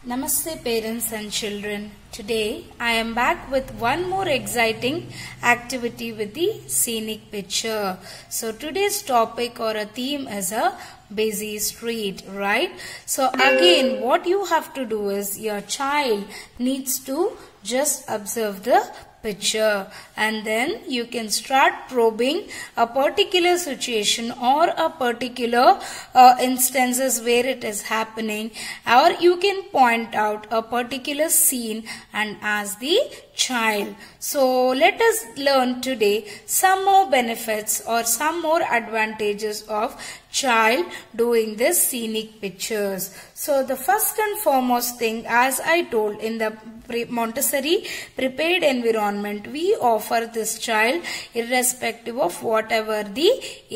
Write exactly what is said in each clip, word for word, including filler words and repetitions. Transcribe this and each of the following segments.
Namaste parents and children. Today I am back with one more exciting activity with the scenic picture. So today's topic or a theme is a busy street, right? So again what you have to do is your child needs to just observe the picture and then you can start probing a particular situation or a particular uh, instances where it is happening, or you can point out a particular scene and ask the child. So let us learn today some more benefits or some more advantages of child doing this scenic pictures. So the first and foremost thing, as I told, in the Montessori prepared environment, we offer this child irrespective of whatever the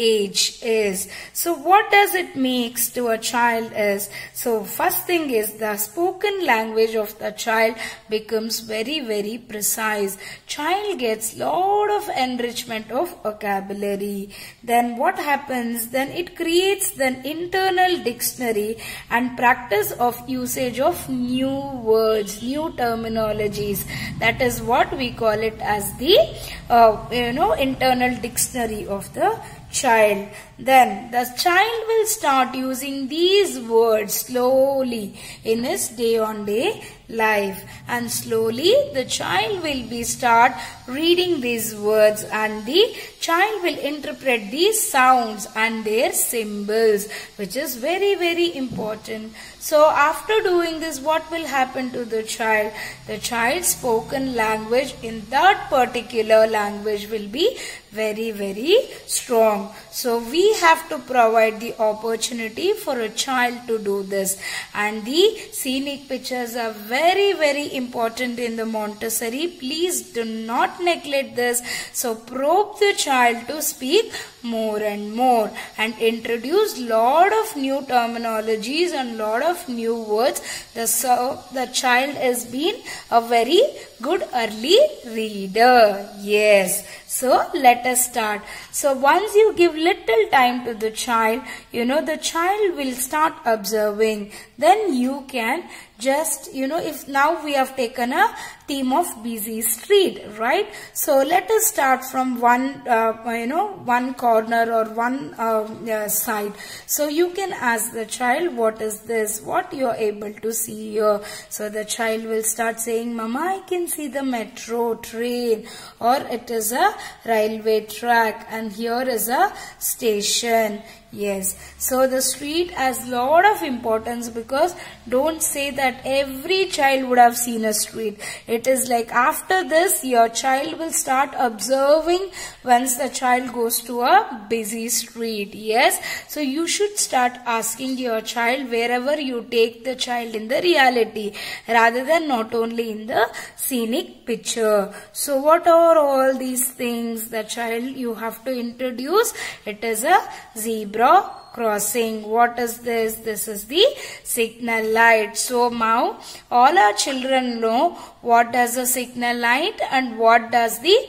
age is. So what does it makes to a child is, so first thing is the spoken language of the child becomes very very precise. Child gets lot of enrichment of vocabulary. Then what happens? Then it creates the internal dictionary and practice of usage of new words, new terminologies. That is what we call it as the uh, you know internal dictionary of the child. Then the child will start using these words slowly in his day on day life, and slowly the child will be start reading these words and the child will interpret these sounds and their symbols, which is very very important. So after doing this, what will happen to the child? The child's spoken language in that particular language will be very very strong. So we have to provide the opportunity for a child to do this, and the scenic pictures are very very important in the Montessori. Please do not neglect this. So probe the child to speak more and more and introduce lot of new terminologies and lot of new words. The, so the child has been a very good early reader. Yes. So let us start. So once you give little time to the child, you know, the child will start observing. Then you can just, you know, if now we have taken a theme of busy street, right? So let us start from one, uh, you know, one corner or one uh, uh, side. So you can ask the child, what is this? What you are able to see here? So the child will start saying, Mama, I can see the metro train, or it is a railway track, and here is a station. Yes, so the street has lot of importance, because don't say that every child would have seen a street. It is like after this your child will start observing once the child goes to a busy street. Yes, so you should start asking your child wherever you take the child in the reality, rather than not only in the scenic picture. So what are all these things the child you have to introduce? It is a zebra crossing. What is this? This is the signal light. So now all our children know what does a signal light and what does the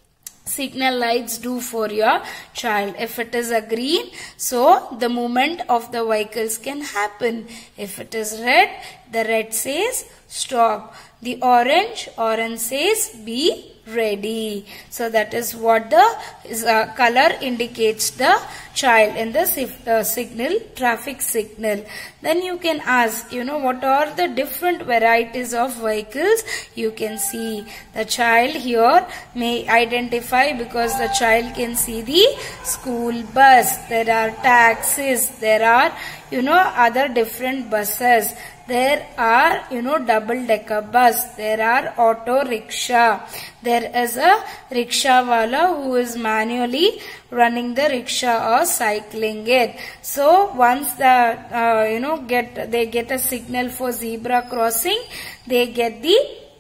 signal lights do for your child. If it is a green, so the movement of the vehicles can happen. If it is red, the red says stop. The orange, orange says be ready. So that is what the uh, color indicates the child in the uh, signal, traffic signal. Then you can ask, you know, what are the different varieties of vehicles you can see. The child here may identify, because the child can see the school bus, there are taxis, there are, you know, other different buses. There are, you know, double decker bus. There are auto rickshaw. There is a rickshaw wala who is manually running the rickshaw or cycling it. So once the, uh, you know, get, they get a signal for zebra crossing, they get the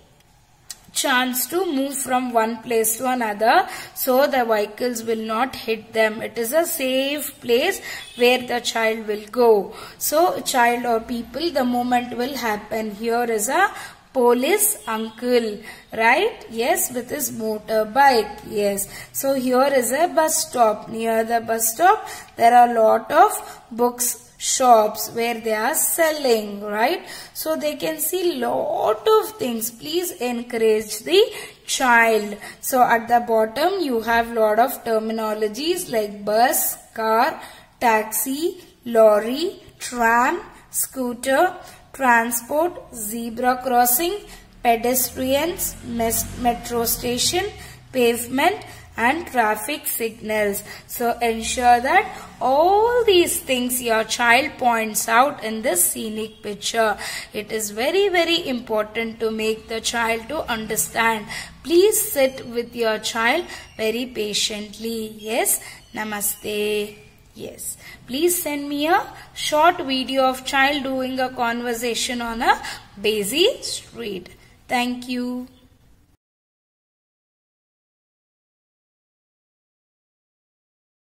chance to move from one place to another, so the vehicles will not hit them. It is a safe place where the child will go. So child or people, the movement will happen. Here is a police uncle, right? Yes, with his motorbike. Yes. So here is a bus stop. Near the bus stop, there are a lot of books shops where they are selling, right? So they can see lot of things. Please encourage the child. So at the bottom you have lot of terminologies like bus, car, taxi, lorry, tram, scooter, transport, zebra crossing, pedestrians, metro station, pavement and traffic signals. So ensure that all these things your child points out in this scenic picture. It is very very important to make the child to understand. Please sit with your child very patiently. Yes, namaste. Yes, please send me a short video of child doing a conversation on a busy street. Thank you.